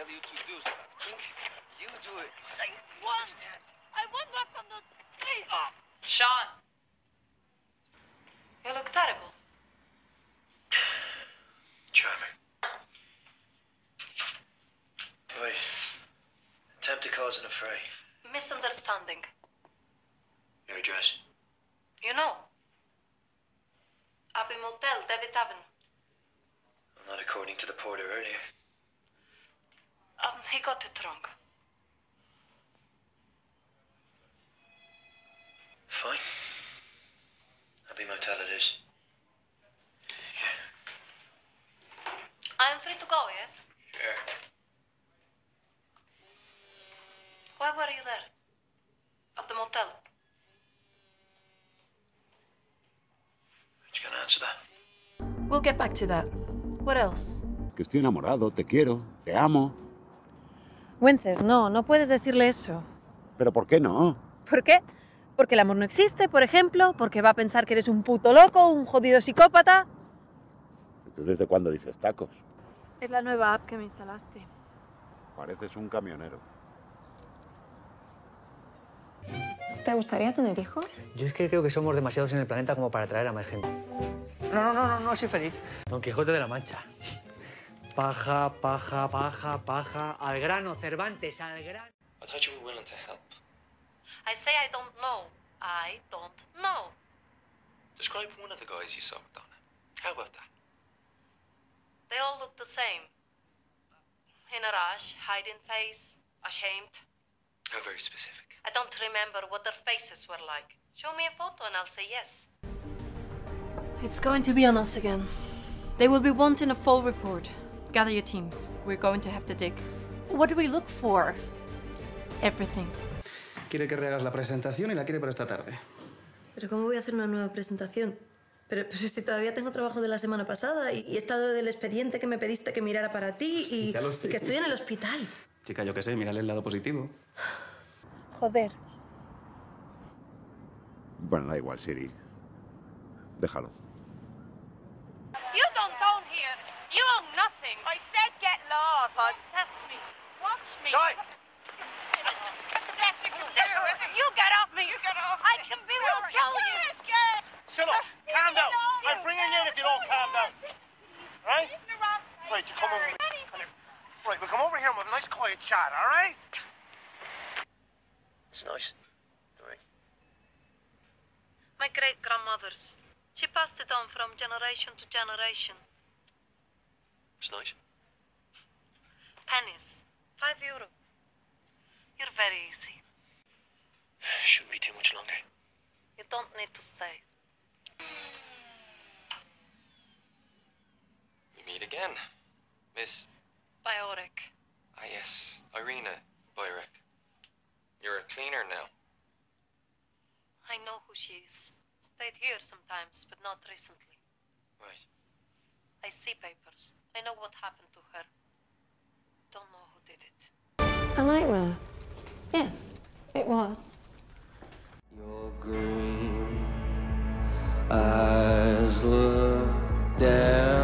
tell you to do something, you do it. I want walk on the street. Sean, you look terrible. Charming. Oi. Attempt to cause an affray. Misunderstanding. Your address? You know. Abbey Motel, David Avenue. Well, not according to the porter earlier. He got it wrong. Fine. Abbey Motel it is. I am free to go, yes? Sure. Why were you there? At the motel? You gonna answer that? We'll get back to that. What else? Que estoy enamorado, te quiero, te amo. Wences, no puedes decirle eso. ¿Pero por qué no? ¿Por qué? Porque el amor no existe, por ejemplo, porque va a pensar que eres un puto loco, un jodido psicópata. ¿Tú desde cuándo dices tacos? Es la nueva app que me instalaste. Pareces un camionero. ¿Te gustaría tener hijos? Yo es que creo que somos demasiados en el planeta como para atraer a más gente. No, soy feliz. Don Quijote de la Mancha. Paja, paja, paja, paja. Al grano, Cervantes, al grano. I thought you were willing to help. I say I don't know. I don't know. Describe one of the guys you saw with Donna. How about that? They all look the same. In a rush, hiding face, ashamed. How very specific. I don't remember what their faces were like. Show me a photo and I'll say yes. It's going to be on us again. They will be wanting a full report. Gather your teams. We're going to have to dig. What do we look for? Everything. Quiere que rehagas la presentación y la quiere para esta tarde. ¿Pero cómo voy a hacer una nueva presentación? Pero si todavía tengo trabajo de la semana pasada y he estado del expediente que me pediste que mirara para ti y, Ya lo sé. y que estoy en el hospital. Chica, yo qué sé, mírale el lado positivo. Joder. Bueno, da igual, Siri. Déjalo. You don't own here. You own nothing. I said get lost. Test me. Watch me. Guy! That's the best you can do, isn't it? You get off me. You get off me. I can be will kill you. Shut up! Calm down! I'm bringing you in if you don't calm down. Right? Right, you come over here. Right, we'll come over here and we'll have a nice quiet chat, all right? It's nice. Right. My great-grandmother's. She passed it on from generation to generation. It's nice. Pennies. €5. You're very easy. Shouldn't be too much longer. You don't need to stay. We meet again. Miss... Biotic. Ah, yes. Irina Byrek. You're a cleaner now. I know who she is. Stayed here sometimes, but not recently. Right. I see papers. I know what happened to her. Don't know who did it. A nightmare. Yes, it was. Your green eyes look down